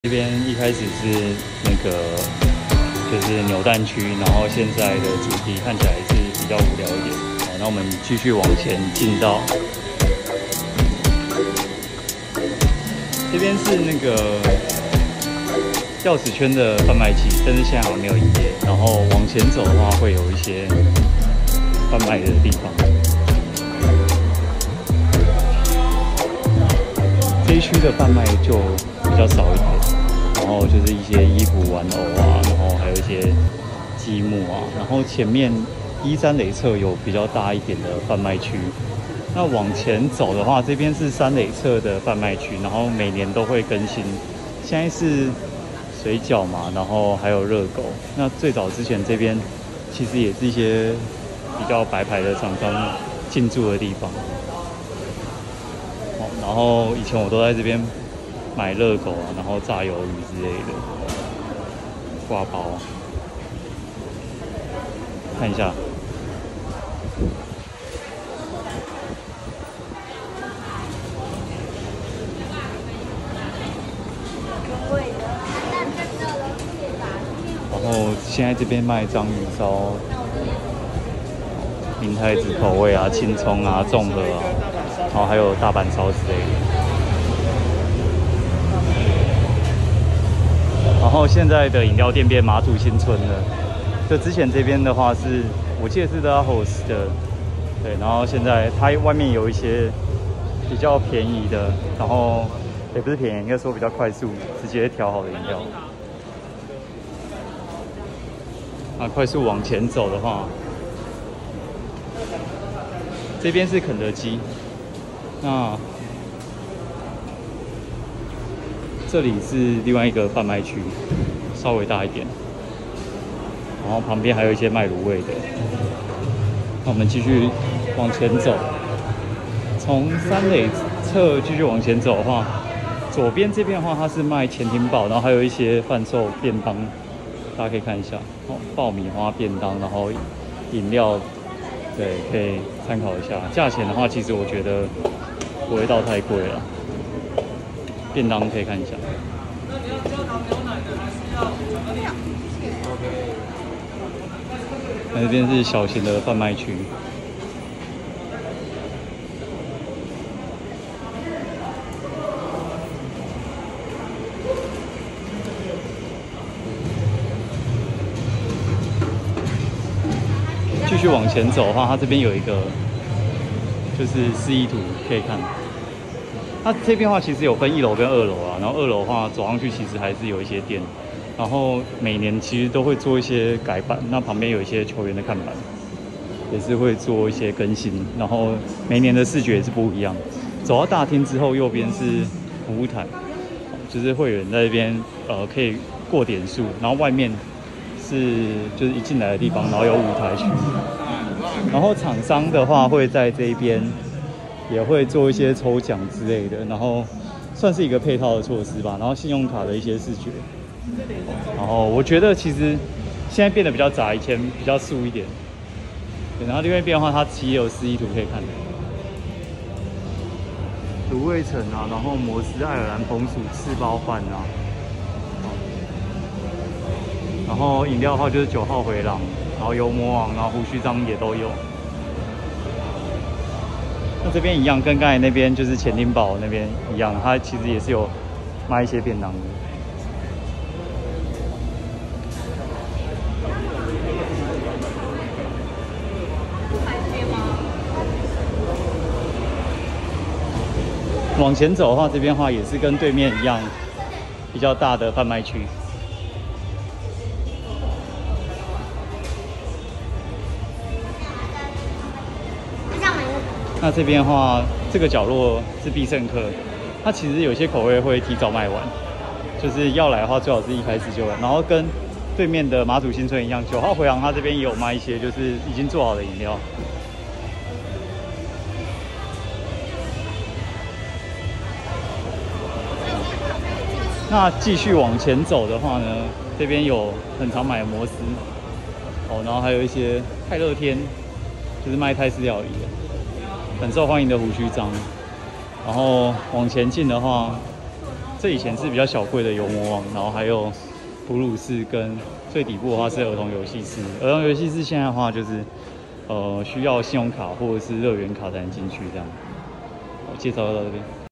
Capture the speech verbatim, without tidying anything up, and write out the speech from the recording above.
这边一开始是那个就是扭蛋区，然后现在的主题看起来是比较无聊一点。好，那我们继续往前进到这边是那个钥匙圈的贩卖机，但是现在好像没有营业。然后往前走的话，会有一些贩卖的地方。这一区的贩卖就比较少一点。 然后就是一些衣服、玩偶啊，然后还有一些积木啊。然后前面一三垒侧有比较大一点的贩卖区。那往前走的话，这边是三垒侧的贩卖区，然后每年都会更新。现在是水饺嘛，然后还有热狗。那最早之前这边其实也是一些比较白牌的厂商进驻的地方。好，然后以前我都在这边 买热狗啊，然后炸鱿鱼之类的，挂包啊，看一下。然后现在这边卖章鱼烧、明太子口味啊、青葱啊、综合啊，然后还有大阪烧之类的。 然后现在的饮料店变马祖新村了，就之前这边的话是，我记得是 La House 的，对，然后现在它外面有一些比较便宜的，然后也不是便宜，应该说比较快速，直接调好的饮料。那快速往前走的话，这边是肯德基，那 这里是另外一个贩卖区，稍微大一点，然后旁边还有一些卖卤味的。那我们继续往前走，从三垒侧继续往前走的话，左边这边的话它是卖潜艇堡，然后还有一些贩售便当，大家可以看一下，哦，爆米花便当，然后饮料，对，可以参考一下。价钱的话，其实我觉得不会到太贵了。 便当可以看一下。那你要焦糖牛奶的，还是要巧克力 ？OK。那这边是小型的贩卖区。继续往前走的话，它这边有一个就是示意图可以看。 它这边的话其实有分一楼跟二楼啊，然后二楼的话走上去其实还是有一些店，然后每年其实都会做一些改版，那旁边有一些球员的看板，也是会做一些更新，然后每年的视觉也是不一样。走到大厅之后，右边是服务台，就是会员在这边呃可以过点数，然后外面是就是一进来的地方，然后有舞台区，然后厂商的话会在这边 也会做一些抽奖之类的，然后算是一个配套的措施吧。然后信用卡的一些视觉，然后我觉得其实现在变得比较杂，以前比较素一点。对，然后另外一边的话，它其实有示意图可以看。卤味城啊，然后摩斯爱尔兰红薯翅包饭啊，然后饮料的话就是九号回廊，然后油魔王，然后胡须章也都有。 那这边一样，跟刚才那边就是潜艇堡那边一样，它其实也是有卖一些便当的。往前走的话，这边的话也是跟对面一样，比较大的贩卖区。 那这边的话，这个角落是必胜客，它其实有些口味会提早卖完，就是要来的话最好是一开始就来。然后跟对面的马祖新村一样，九号回廊它这边也有卖一些就是已经做好的饮料。那继续往前走的话呢，这边有很常买的摩斯，哦，然后还有一些泰乐天，就是卖泰式料理的。 很受欢迎的胡须章，然后往前进的话， 这以前是比较小柜的油魔王，然后还有普鲁士跟最底部的话是儿童游戏室。儿童游戏室现在的话就是呃需要信用卡或者是乐园卡才能进去这样。我介绍到这边。